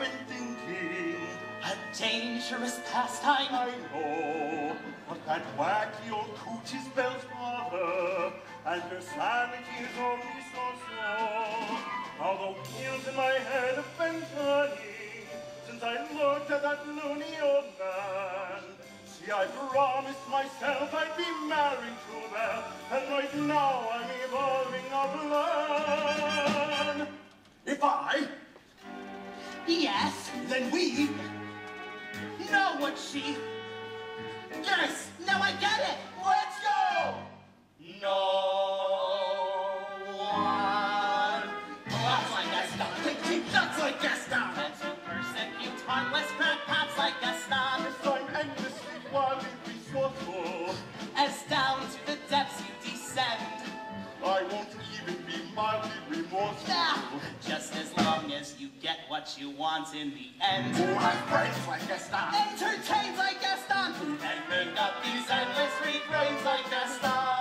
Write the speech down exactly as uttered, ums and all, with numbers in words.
been thinking. A dangerous pastime. I know, but that wacky old coot is Belle's father, and her sanity is only so-so. Although pills in my head have been turning since I looked at that loony old man. See, I promised myself I'd be married to Belle, and right now I'm evolving a plan. If I... Yes? Then we... know what she... Yes! Now I get it! Let's go! No one... That's like Gaston! Keep nuts like Gaston! And to persecute harmless crackpots like Gaston! Yes, I'm endlessly, wildly resourceful. As down to the depths you descend. I won't even be mildly remorseful. Ah, just as long as you get what you want in the end. Who has brains like Gaston? Entertained like Gaston! And make up these endless refrains like Gaston!